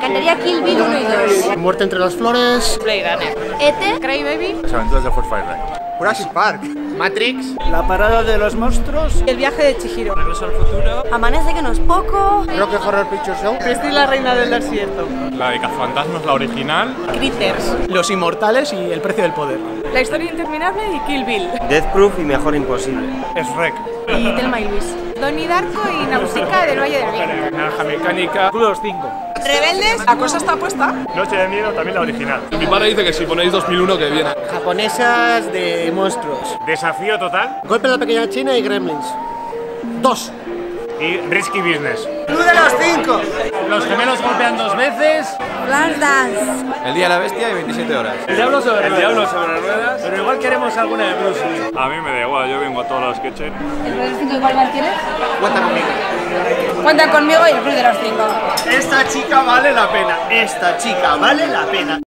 encantaría Kill Bill 1 y 2. Muerte entre las flores. Blade Runner. E.T. Cry Baby. Las aventuras de Fort Fire. Jurassic Park. Matrix. La parada de los monstruos. El viaje de Chihiro. Regreso al futuro. Amanece que no es poco. Rocky Horror Picture Show. Christine la reina del desierto. La de Cazafantasmas, la original. Critters. Los Inmortales y El precio del poder. La historia interminable y Kill Bill. Death Proof y Mejor Imposible. Es Rec. Y Thelma y Luis. Donnie Darko y Nausicaa del Valle del Viento. Naranja Mecánica. Club de los 5. Rebeldes. La cosa está puesta. Noche de miedo, también la original. Mi padre dice que si ponéis 2001 que viene. Japonesas de monstruos. Desafío total. Golpe de la pequeña China y Gremlins. 2. Y Risky Business. Club de los 5. Los gemelos golpean 2 veces. Flashdance. El día de la bestia y 27 horas. El diablo sobre ruedas. Pero igual queremos alguna de Bruce Lee. A mí me da igual, yo vengo a todas las que echen. ¿El Club de los 5 igual más tienes? Cuenta conmigo. Cuenta conmigo y el Club de los 5. Esta chica vale la pena. Esta chica vale la pena.